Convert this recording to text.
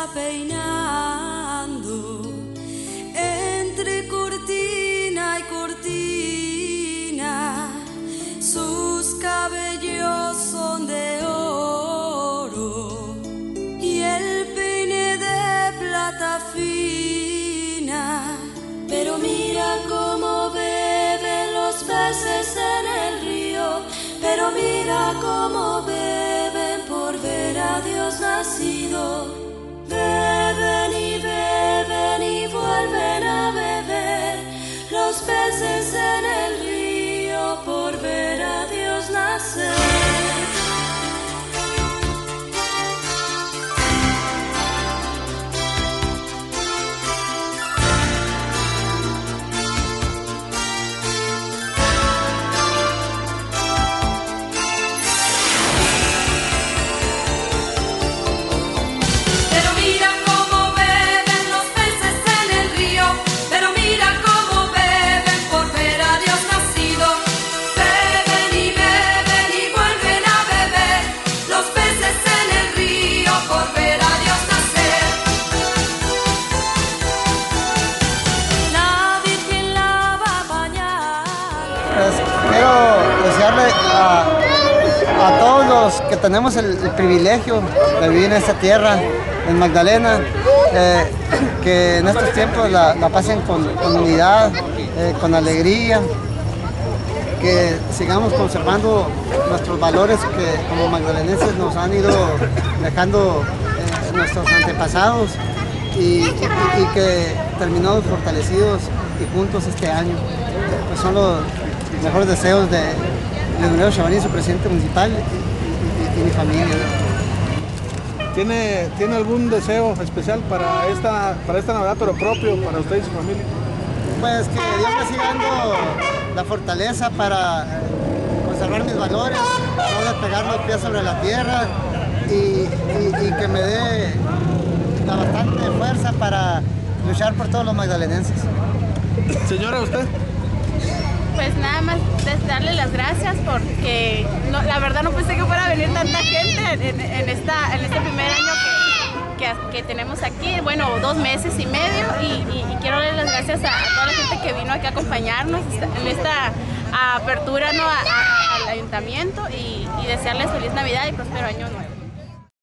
peinando entre cortina y cortina, sus cabellos son de oro y el peine de plata fina. Pero mira cómo beben los peces en el río, pero mira cómo beben por ver a Dios nacido. Beben y vuelven a beber los peces en el río por ver a Dios nacer. Quiero desearle a todos los que tenemos el privilegio de vivir en esta tierra, en Magdalena, que en estos tiempos la pasen con unidad, con alegría, que sigamos conservando nuestros valores que como magdalenenses nos han ido dejando nuestros antepasados y que terminamos fortalecidos y juntos este año. Pues son los mejores deseos de Leonardo Chavarría, su presidente municipal, y mi familia. ¿Tiene algún deseo especial para esta Navidad, pero propio para usted y su familia? Pues que Dios me siga dando la fortaleza para conservar mis valores, no despegar los pies sobre la tierra y que me dé la bastante fuerza para luchar por todos los magdalenenses. Señora, ¿usted? Pues nada más darle las gracias porque la verdad no pensé que fuera a venir tanta gente en este primer año que tenemos aquí, bueno, 2 meses y medio, y quiero darle las gracias a toda la gente que vino aquí a acompañarnos en esta apertura, ¿no?, al ayuntamiento y desearles feliz Navidad y próspero año nuevo.